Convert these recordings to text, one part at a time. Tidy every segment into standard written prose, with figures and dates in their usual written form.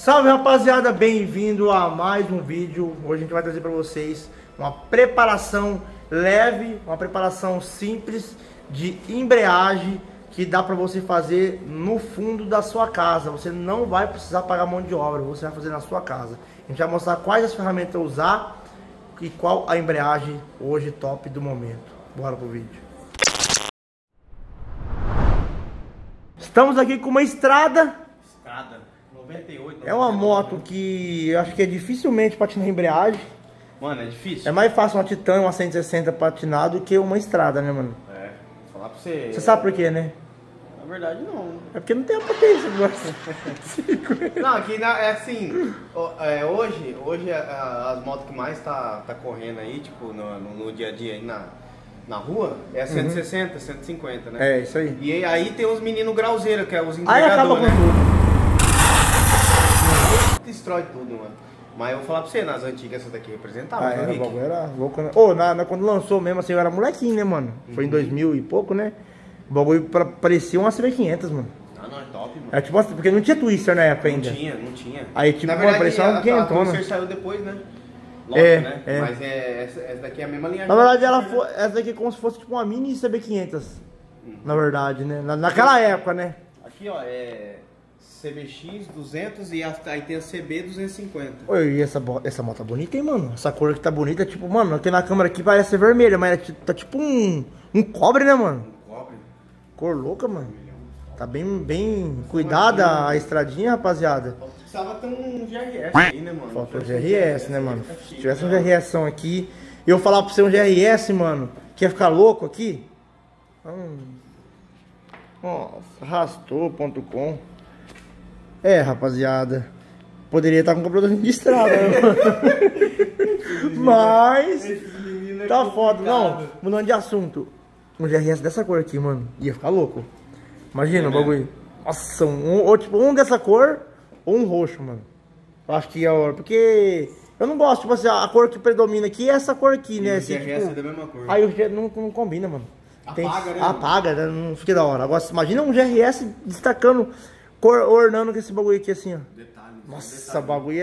Salve rapaziada, bem-vindo a mais um vídeo. Hoje a gente vai trazer para vocês uma preparação leve, uma preparação simples de embreagem que dá para você fazer no fundo da sua casa. Você não vai precisar pagar mão de obra, você vai fazer na sua casa. A gente vai mostrar quais as ferramentas usar e qual a embreagem hoje top do momento. Bora pro vídeo. Estamos aqui com uma Estrada 98. É uma moto que eu acho que é dificilmente patinar embreagem. Mano, é difícil. É mais fácil uma Titan, uma 160 patinar do que uma Estrada, né, mano? É, vou falar pra você. Você sabe por quê, né? Na verdade, não. É porque não tem a potência agora. Não, aqui é assim. Hoje as motos que mais tá correndo aí, tipo, no dia a dia aí na rua, é a 160, 150, né? É, isso aí. E aí tem os meninos grauzeiro, que é os Aí acaba entregadores, com né? tudo. Destrói tudo, mano. Mas eu vou falar pra você, nas antigas essa daqui representava, Ah, viu, era, o Rick? bagulho era louco, né? Ô, quando lançou mesmo, assim, eu era molequinho, né, mano? Foi em 2000 e pouco, né? O bagulho parecia uma CB500, mano. Ah, não, é top, mano. Era tipo assim, porque não tinha Twister na época ainda. Não tinha. Aí, tipo, Na mano, verdade, parecia uma a 500, Twister né? saiu depois, né? É, Lógico, né? é. Mas essa daqui é a mesma linha. Na verdade, essa daqui é como se fosse tipo uma mini CB500. Na verdade, né? Naquela época, né? Aqui, ó, é CBX 200 e aí tem a CB 250. Oi, e essa moto tá bonita, hein, mano? Essa cor aqui tá bonita, tipo, mano, aqui na câmera aqui parece ser vermelha, mas tá tipo um cobre, né, mano? Cobre. Cor louca, mano. Tá bem cuidada a estradinha, rapaziada. Precisava ter um GRS aí, né, mano? Faltou GRS, né, mano? Se tivesse um GRS aqui, eu falar pra você um GRS, mano, que ia ficar louco aqui. Nossa, rastou.com. É, rapaziada. Poderia estar com um computador de estrada, né, mano? Mas tá foda. Não, mudando de assunto. Um GRS dessa cor aqui, mano, ia ficar louco. Imagina o bagulho. Nossa, ou tipo, um dessa cor ou um roxo, mano. Eu acho que é a hora. Porque eu não gosto, tipo assim, a cor que predomina aqui é essa cor aqui, né? O Assim, GRS tipo, é da mesma cor. aí o GRS não combina, mano. Apaga, né? Apaga, né? Não fica da hora. Agora, imagina um GRS destacando, ornando com esse bagulho aqui assim, ó. Detalhe. Nossa, o bagulho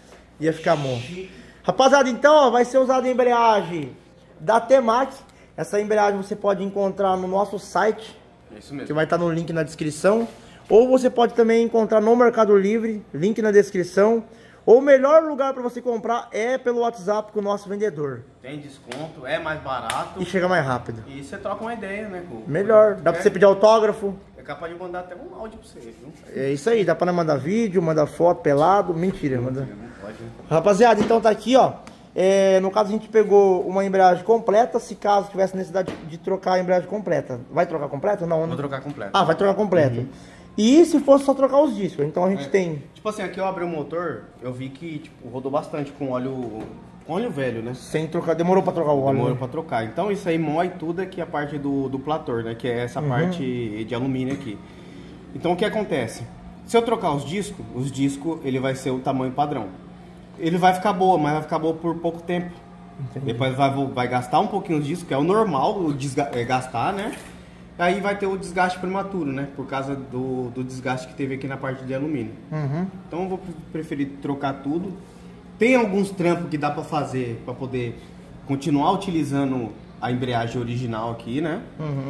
ia ficar bom. Rapaziada, então, ó, vai ser usada a embreagem da Temac. Essa embreagem você pode encontrar no nosso site, É isso mesmo. que vai estar no link na descrição. Ou você pode também encontrar no Mercado Livre, link na descrição. Ou o melhor lugar para você comprar é pelo WhatsApp com o nosso vendedor. Tem desconto, é mais barato. E chega mais rápido. E você troca uma ideia, né? Melhor, dá pra você pedir autógrafo. É capaz de mandar até um áudio pra você, viu? É isso aí, dá pra mandar vídeo, mandar foto, pelado. Mentira, manda. Não pode, né? Rapaziada, então tá aqui, ó. No caso a gente pegou uma embreagem completa. Se caso tivesse necessidade de trocar a embreagem completa. Vai trocar completa? Não, Vou trocar completo. Ah, vai trocar completa. E se fosse só trocar os discos? Então a gente tem... Tipo assim, aqui eu abri o motor, eu vi que tipo, rodou bastante com óleo velho, né? Sem trocar, demorou pra trocar o óleo. Demorou Né? pra trocar. Então isso aí mói tudo aqui a parte do plator, né? Que é essa parte de alumínio aqui. Então o que acontece? Se eu trocar os discos ele vai ser o tamanho padrão. Ele vai ficar boa, mas vai ficar boa por pouco tempo. Entendi. Depois vai gastar um pouquinho os discos, que é o normal, gastar, né? Aí vai ter o desgaste prematuro, né? Por causa do desgaste que teve aqui na parte de alumínio. Então eu vou preferir trocar tudo. Tem alguns trampos que dá pra fazer pra poder continuar utilizando a embreagem original aqui, né?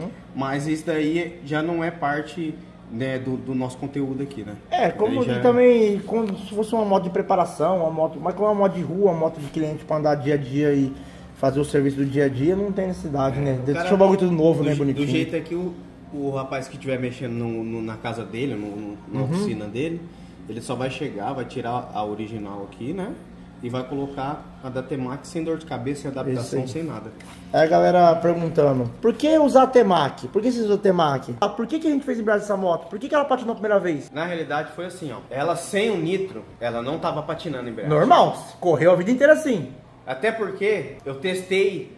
Mas isso daí já não é parte, né, do nosso conteúdo aqui, né? Como já... também, como se fosse uma moto de preparação, uma moto, mas como é uma moto de rua, uma moto de cliente pra andar dia a dia e fazer o serviço do dia a dia, não tem necessidade, né? Deixa o bagulho tudo novo, né, bonitinho. Do jeito é que o rapaz que estiver mexendo na casa dele, na oficina dele, ele só vai chegar, vai tirar a original aqui, né? E vai colocar a da Temac sem dor de cabeça, sem adaptação, sem nada. Aí a galera perguntando, por que usar a Temac? Por que você usou a Temac? Por que a gente fez embreagem dessa moto? Por que ela patinou a primeira vez? Na realidade foi assim, ó. Ela sem o nitro, ela não tava patinando em embreagem. Normal, correu a vida inteira assim. Até porque eu testei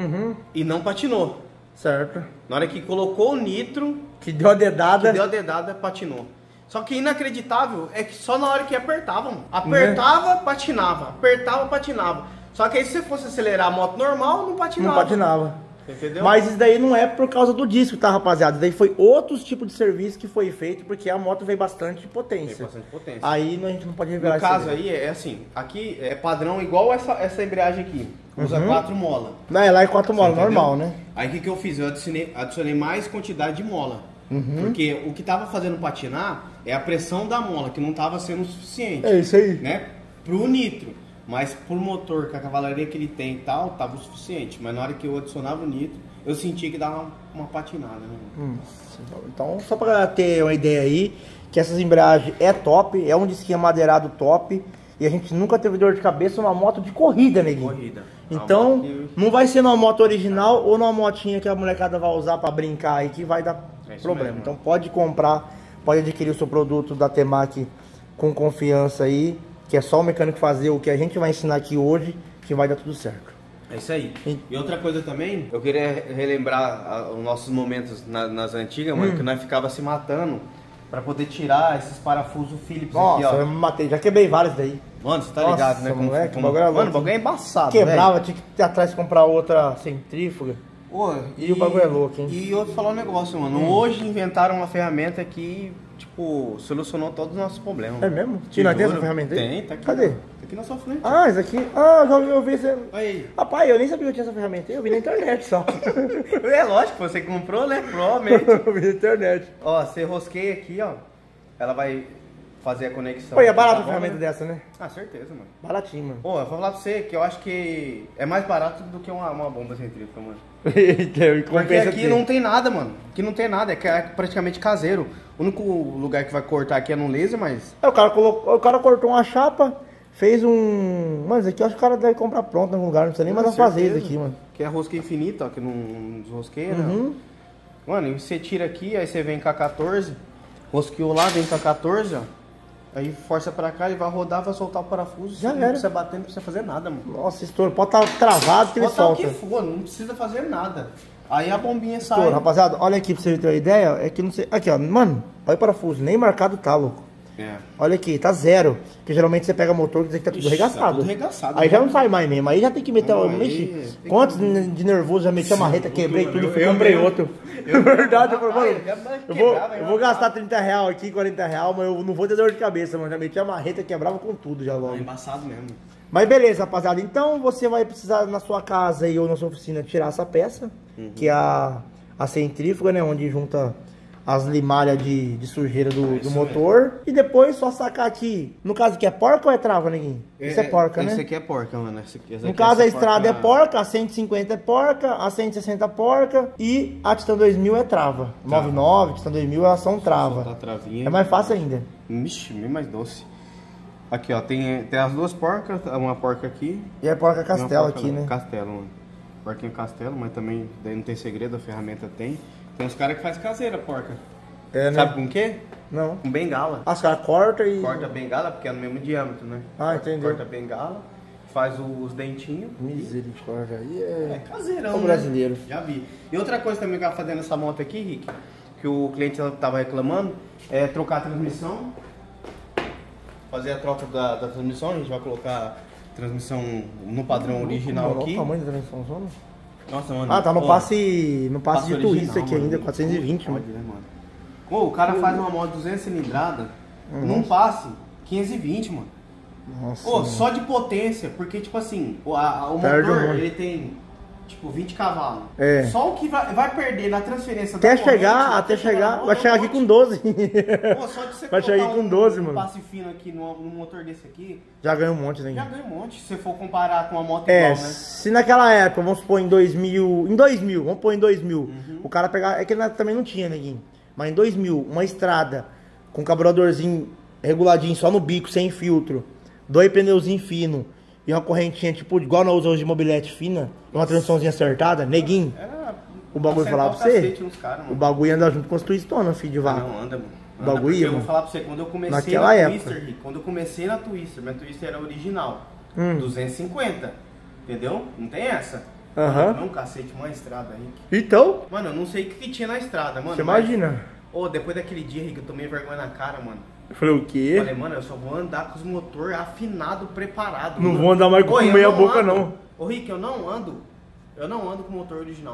e não patinou. Certo. Na hora que colocou o nitro, Que deu a dedada. patinou. Só que inacreditável é que só na hora que apertava, mano. Apertava, patinava. Apertava, patinava. Só que aí se você fosse acelerar a moto normal, não patinava. Não patinava. Entendeu? Mas isso daí não é por causa do disco, tá, rapaziada? Isso daí foi outros tipos de serviço que foi feito, porque a moto veio bastante potência. Tem bastante potência. Aí a gente não pode revelar No isso. caso aí, é assim, aqui é padrão igual essa embreagem aqui. Usa 4 molas. Não, é lá em 4 molas, Entendeu? normal, né? Aí o que eu fiz? Eu adicionei mais quantidade de mola. Porque o que tava fazendo patinar é a pressão da mola, que não tava sendo o suficiente. É isso aí. Né? Pro nitro. Mas pro motor, com a cavalaria que ele tem e tal, tava o suficiente. Mas na hora que eu adicionava o nitro, eu sentia que dava uma patinada, né? Então, só pra ter uma ideia aí, que essas embreagens é top, é um disquinho madeirado top. E a gente nunca teve dor de cabeça numa moto de corrida, neguinho. Corrida. Então, não vai ser numa moto original ou numa motinha que a molecada vai usar pra brincar aí que vai dar problema. Mesmo. Então pode comprar, pode adquirir o seu produto da Temac com confiança aí, que é só o mecânico fazer o que a gente vai ensinar aqui hoje, que vai dar tudo certo. É isso aí. E outra coisa também, eu queria relembrar os nossos momentos nas antigas, mano, que nós ficava se matando pra poder tirar esses parafusos Phillips aqui, Nossa, ó. eu me matei, já quebrei vários daí. Mano, você tá Nossa, ligado, né? moleque, o bagulho era louco. Mano, o bagulho é embaçado, Quebrava, tinha que ir atrás comprar outra centrífuga. Pô, E o bagulho é louco, hein? E eu vou falar um negócio, mano. Hoje inventaram uma ferramenta que, tipo, solucionou todos os nossos problemas. É mesmo? Te E nós temos juro. essa ferramenta aí? Tem, tá aqui. Cadê? Tá aqui na sua frente. Ah, isso aqui? Ah, eu já ouvi você. Aí. Rapaz, eu nem sabia que eu tinha essa ferramenta aí, eu vi na internet só. É lógico, você comprou, né? Provavelmente. Eu vi na internet. Ó, você rosqueia aqui, ó. Ela vai fazer a conexão. Pô, e é barato Tá a bom, ferramenta né? dessa, né? Ah, certeza, mano. Baratinho, mano. Pô, eu vou falar pra você que eu acho que é mais barato do que uma bomba centrífuga, mano. E Porque compensa aqui ter. não tem nada, mano. Aqui não tem nada, é praticamente caseiro. O único lugar que vai cortar aqui é no laser, mas... É, o cara cortou uma chapa, fez um... Mano, isso aqui eu acho que o cara deve comprar pronto em algum lugar, não precisa nem mais fazer isso aqui, mano. Que é a rosca infinita, ó, que não desrosqueia, né? Mano, e você tira aqui, aí você vem com a 14, rosqueou lá, vem com a 14, ó. Aí força pra cá, ele vai rodar, vai soltar o parafuso. Já não era. precisa bater, não precisa fazer nada, mano. Nossa, estouro. Pode estar travado que ele Pode estar o solta. que for, não precisa fazer nada. Aí a bombinha sai. Estouro, rapaziada, olha aqui pra você ter uma ideia. É que não sei... Aqui, ó. Mano, olha o parafuso. Nem marcado tá, louco. É. Olha aqui, tá zero. Porque geralmente você pega motor e diz que tá tudo Ixi, arregaçado. tá tudo arregaçado, Aí já né? não sai mais mesmo. Aí já tem que meter... Não, eu aí mexi. tem Quantos de nervoso já meti a marreta, quebrei mano, tudo, eu comprei mesmo. outro. É verdade, eu falei, mano, eu quebrava, vou gastar 30 real aqui, 40 real, mas eu não vou ter dor de cabeça, mano. Já meti a marreta, quebrava com tudo já logo. É embaçado mesmo. Mas beleza, rapaziada. Então você vai precisar na sua casa aí, ou na sua oficina tirar essa peça, que é a centrífuga, né? Onde junta as limalhas de sujeira do motor. E depois só sacar aqui. No caso aqui é porca ou é trava, neguinho? Isso é porca, né? Esse aqui é porca, mano. No caso a estrada é porca, a 150 é porca, a 160 é porca e a Titan 2000 é trava. 99, Titan 2000 elas são trava. Tá travinha. É mais fácil ainda. Vixe, bem mais doce. Aqui, ó, tem as duas porcas, uma porca aqui. E é porca e uma castelo porca aqui, lá. né? Castelo, mano. Porquinho castelo, mas também daí não tem segredo, a ferramenta tem. Tem uns caras que faz caseira, porca. É, né? Sabe com o quê? Não. Com bengala. As caras cortam e... Corta a bengala, porque é no mesmo diâmetro, né? Ah, entendeu. Corta a bengala, faz os dentinhos. Misericórdia, aí É caseirão, o brasileiro. Né? Já vi. E outra coisa também que eu tava fazendo essa moto aqui, Rick, que o cliente tava reclamando, é trocar a transmissão. Fazer a troca da transmissão, a gente vai colocar a transmissão no padrão original Olha aqui. o tamanho da transmissão zona. Nossa, mano. Ah, tá no ó, passe de original, twist aqui mano. ainda, 420, Pode, mano. né, mano? Pô, o cara faz uma moto 200 cilindrada num passe 520, mano. Nossa. Pô, só de potência, porque tipo assim, o Perde motor um monte. ele tem tipo 20 cavalos. É. Só o que vai perder na transferência Até da corrente, chegar, na moto, vai chegar aqui com 12. Pô, só de você Vai chegar colocar aqui com 12, um mano. passe fino aqui no motor desse aqui, Já ganhou um monte, né? já ganha um monte. Se você for comparar com uma moto É, igual, né? se naquela época, vamos supor em 2000, vamos pôr em 2000, o cara pegar, é que também não tinha, neguinho, mas em 2000, uma estrada com carburadorzinho reguladinho só no bico, sem filtro, 2 pneuzinhos finos e uma correntinha tipo igual nós usamos de mobilete fina, uma transmissãozinha acertada, neguinho, o bagulho acertar falar o pra você, cacete nos caras, mano. o bagulho anda junto com as twistonas, filho de vaca. Não, anda, mano. O bagulho ia, Eu vou mano. falar pra você, quando eu comecei Naquela na época. Twister, Rick, quando eu comecei na Twister, minha Twister era original, 250, entendeu? Não tem essa. Aham. Não, cacete, uma estrada, Rick. Então, Mano, eu não sei o que tinha na estrada, mano. você mas- imagina. Ô, depois daquele dia, Rick, eu tomei vergonha na cara, mano. Eu falei, o quê? Falei, mano, eu só vou andar com os motor afinado, preparado. Não mano. vou andar mais com Ô, eu meia não boca, ando. não. Ô, Rick, eu não ando com o motor original, mano.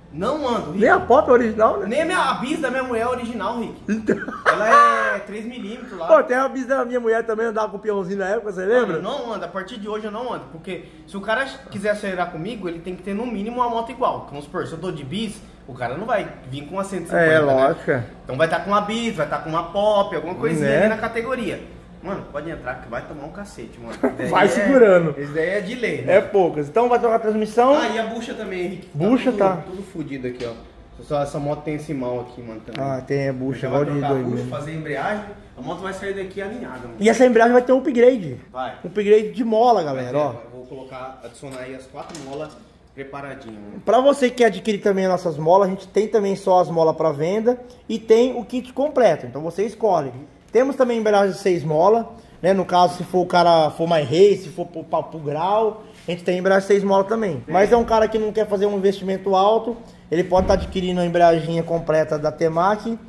Não ando, Rick. Nem a pop é original, né? Nem a bis da minha mulher é original, Rick. Então... Ela é 3mm lá. Pô, tem a bis da minha mulher também, andava com o peãozinho na época, você lembra? Mano, não anda, a partir de hoje eu não ando. Porque se o cara quiser acelerar comigo, ele tem que ter no mínimo uma moto igual. Vamos supor, se eu tô de bis, o cara não vai vir com uma 150, É, lógico. né? Então vai estar com uma bis, vai estar com uma pop, alguma coisinha Né? ali na categoria. Mano, pode entrar que vai tomar um cacete, mano. Vai segurando. Esse daí é de lei, né? É poucas. Então vai trocar a transmissão. Ah, e a bucha também, Henrique. Bucha tá. Tudo fodido aqui, ó. Só essa moto tem esse mal aqui, mano, também. Ah, tem a bucha, Já igual vai de trocar a 2000. bucha, fazer a embreagem, a moto vai sair daqui alinhada, mano. E essa embreagem vai ter um upgrade. Vai. Um upgrade de mola, galera, ó. Eu vou colocar, adicionar aí as 4 molas preparadinhas, mano. Pra você que quer adquirir também as nossas molas, a gente tem também só as molas para venda e tem o kit completo. Então você escolhe. Temos também embreagem de 6 molas, né? No caso, se for o cara for mais race, se for pro grau, a gente tem embreagem de 6 molas também. Sim. Mas é um cara que não quer fazer um investimento alto, ele pode estar adquirindo a embreagem completa da Temac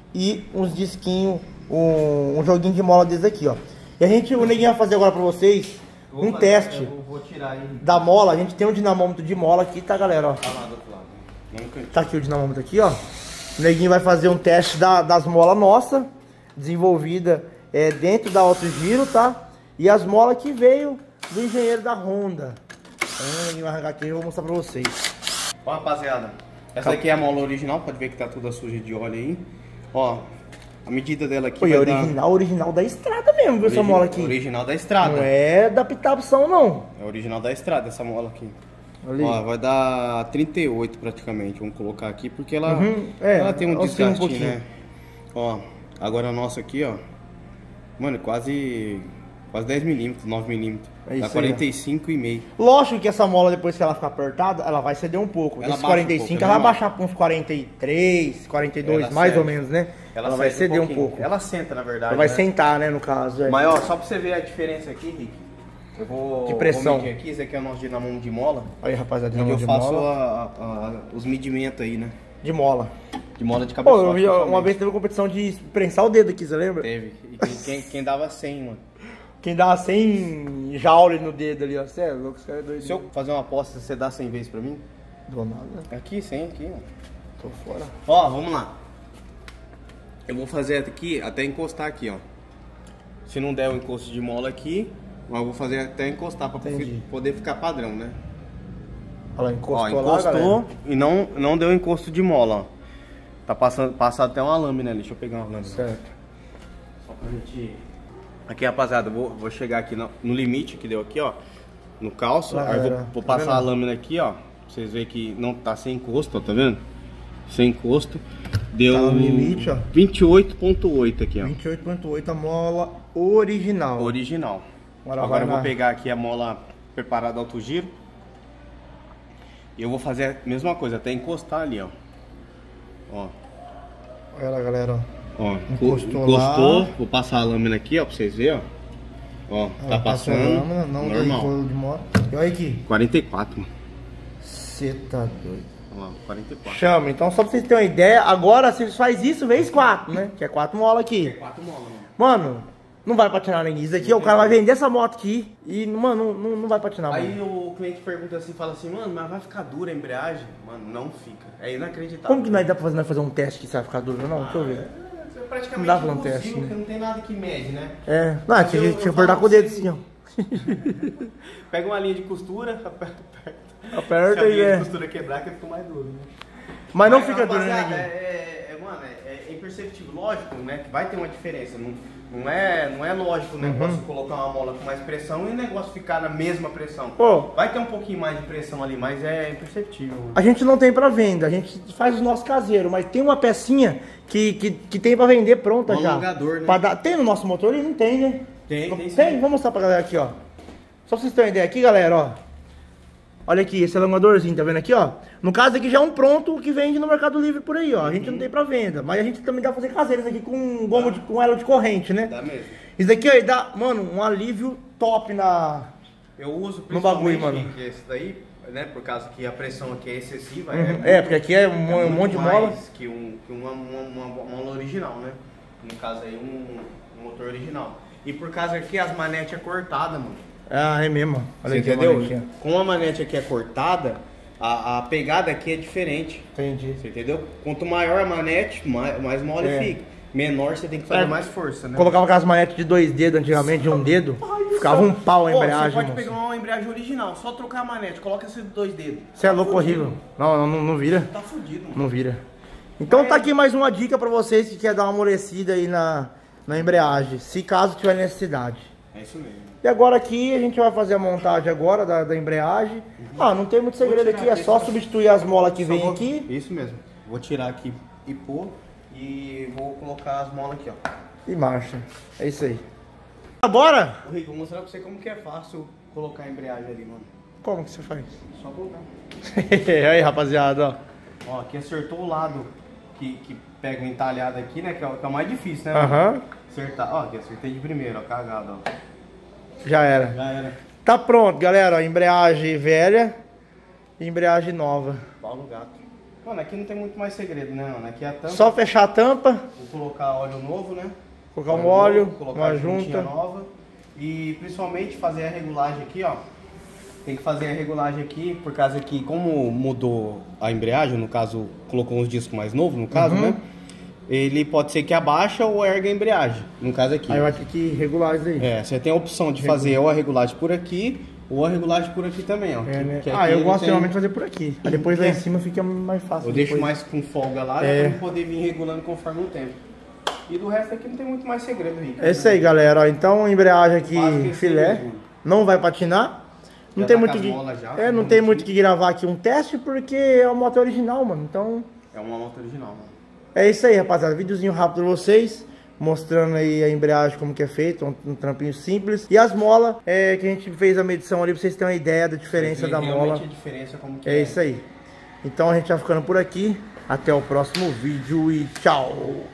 e uns disquinhos, um joguinho de mola desse aqui, ó. E o Neguinho vai fazer agora pra vocês um teste vou tirar aí da mola. A gente tem um dinamômetro de mola aqui, tá, galera, ó. Tá lá do outro lado. Tá aqui o dinamômetro aqui, ó. O Neguinho vai fazer um teste das molas nossas, desenvolvida dentro da Auto Giro, tá? E as molas que veio do engenheiro da Honda. Então, o Neguinho vai arrancar aqui e eu vou mostrar pra vocês. Ó, rapaziada, essa aqui é a mola original, pode ver que tá toda suja de óleo aí. Ó, a medida dela aqui Pô, é original da estrada mesmo, viu, essa mola aqui? Original da estrada. Não é da pitapção, não. É original da estrada essa mola aqui. Ali. Ó, vai dar 38 praticamente, vamos colocar aqui, porque ela, ela tem um desgaste, né? Ó, agora a nossa aqui, ó. Mano, quase 10mm, 9mm. É dá 45,5. Lógico que essa mola, depois que ela ficar apertada, ela vai ceder um pouco. Ela Esse 45, um pouco, ela vai baixar para uns 43, 42, ela mais cede. ou menos, né? Ela vai ceder um pouco. Ela senta, na verdade. Ela vai né? sentar, né, no caso. Mas, ó, só pra você ver a diferença aqui, Rick. Eu vou... De pressão. Vou medir aqui, esse aqui é o nosso dinamômetro de mola. Aí, rapaziada, Onde eu de faço mola. os medimentos aí, né? De mola. De mola de Pô, cabeçote. eu vi uma vez teve uma competição de prensar o dedo aqui, você lembra? Teve. E quem dava 100, mano. Quem dá 100 joules no dedo ali, ó. Você é louco, esse cara é doido. Se eu fazer uma aposta, você dá 100 vezes pra mim? Dou nada. Aqui, 100 aqui, ó. Tô fora. Ó, vamos lá. Eu vou fazer aqui, até encostar aqui, ó. Se não der o encosto de mola aqui, eu vou fazer até encostar pra poder ficar padrão, né? Olha lá, encostou, ó, encostou lá, e não deu encosto de mola, ó. Tá passando até uma lâmina ali. Deixa eu pegar uma lâmina. Certo. Só pra gente... Aqui, rapaziada, vou chegar aqui no limite que deu aqui, ó. No calço. Aí vou passar a lâmina aqui, ó. Pra vocês verem que não tá sem encosto, ó. Tá vendo? Sem encosto. Deu tá no limite, ó. 28,8 aqui, ó. 28,8 a mola original. Original. Agora eu vou pegar aqui a mola preparada Auto Giro. E eu vou fazer a mesma coisa, até encostar ali, ó. Ó. Olha lá, galera, ó. Encostou lá. Vou passar a lâmina aqui, ó, pra vocês verem, ó. Ó, tá passando. Lâmina, não normal. De moto. E olha aqui. 44, mano. Você tá doido. Ó, 44. Chama, então só pra vocês terem uma ideia, agora se eles fazem isso, vezes 4, né? Que é 4 molas aqui. 4 molas, mano. Não vai patinar ninguém. Isso aqui, o cara vai vender essa moto aqui e, mano, não vai patinar. Aí o cliente pergunta assim, fala assim, mano, mas vai ficar dura a embreagem? Mano, não fica. É inacreditável. Como que nós dá pra fazer um teste que se vai ficar duro? Não, deixa eu ver. É praticamente não dá pra fazer um teste, né? Porque não tem nada que mede, né? É, não, tinha que apertar com o dedo assim, ó. Pega uma linha de costura, aperta se a e linha de costura quebrar, que fica mais duro, né? Mas não fica duro, né, Neguinho? Mano, é imperceptível. Lógico, né? Que vai ter uma diferença. Não é lógico o negócio colocar uma mola com mais pressão e o negócio ficar na mesma pressão. Pô, vai ter um pouquinho mais de pressão ali, mas é imperceptível. A gente não tem pra venda, a gente faz o nosso caseiro, mas tem uma pecinha que tem pra vender pronta já. Alongador, né? Pra dar... Tem no nosso motor? Ele não tem, né? Tem? Vou mostrar pra galera aqui, ó. Só pra vocês terem uma ideia aqui, galera, ó. Olha aqui, esse alongadorzinho, tá vendo aqui, ó? No caso aqui já é um pronto que vende no Mercado Livre por aí, ó. A gente não tem pra venda, mas a gente também dá pra fazer caseiros aqui com gomo com elo de corrente, né? Dá mesmo. Isso aqui, ó, dá, mano, um alívio top na... Eu uso no bagulho, mano. Que esse daí, né? Por causa que a pressão aqui é excessiva. Porque aqui é um monte de mola. Que uma mola original, né? No caso aí, um motor original. E por causa que as manetes é cortada, mano. Ah, é mesmo. Olha, entendeu? Com a manete aqui é cortada, a pegada aqui é diferente. Entendi. Você entendeu? Quanto maior a manete, mais mole fica. Menor você tem que fazer mais força, né? Colocava aquelas manetes de 2 dedos antigamente, de 1 dedo. Ficava um pau a embreagem. Você pode pegar uma embreagem original, só trocar a manete, coloca esse de 2 dedos. Você é louco, horrível. Não vira. Tá fudido, mano. Não vira. Então tá aqui mais uma dica pra vocês que quer dar uma amolecida aí na embreagem, se caso tiver necessidade. É isso mesmo. E agora aqui a gente vai fazer a montagem agora da embreagem. Não tem muito segredo aqui, é só substituir as molas que vem aqui. Isso mesmo. Vou tirar aqui e pôr. E vou colocar as molas aqui, ó. E marcha. É isso aí. Bora? Ô Rico, vou mostrar pra você como que é fácil colocar a embreagem ali, mano. Como que você faz? Só colocar. Aí, rapaziada, ó. Ó, aqui acertou o lado que pega o entalhado aqui, né? Que é o mais difícil, né? Aham. Acertar. Ó, aqui acertei de primeiro, ó. Cagado, ó. Já era. Já era. Tá pronto, galera. Ó, embreagem velha e embreagem nova. Pau no gato. Mano, aqui não tem muito mais segredo, né, mano? Aqui é a tampa. Só fechar a tampa. Vou colocar óleo novo, né? Colocar um óleo, colocar uma a juntinha junta. nova. E principalmente fazer a regulagem aqui, ó. Tem que fazer a regulagem aqui, por causa que como mudou a embreagem, no caso, colocou uns discos mais novos, no caso, né? Ele pode ser que abaixa ou ergue a embreagem, no caso aqui. Aí vai ter que regular isso aí. É, você tem a opção de fazer ou a regulagem por aqui, ou a regulagem por aqui também, ó. Né? Que Eu aqui gosto tem... geralmente de fazer por aqui. Aí depois lá em cima fica mais fácil. Eu deixo mais com folga lá, É. pra eu poder vir regulando conforme o tempo. E do resto aqui não tem muito mais segredo, Rico. É isso aí, galera. Ó, então, embreagem aqui Quase que filé. mesmo. Não vai patinar. Não Já tem tá muito com as que... molas já, não bonitinho. tem muito que gravar aqui um teste, porque é uma moto original, mano. Então, É uma moto original, mano. é isso aí, rapaziada. Videozinho rápido pra vocês. Mostrando aí a embreagem, como que é feito. Um trampinho simples. E as molas, que a gente fez a medição ali, pra vocês terem uma ideia da diferença da mola. Realmente a diferença como que É isso aí. Então a gente vai ficando por aqui. Até o próximo vídeo e tchau!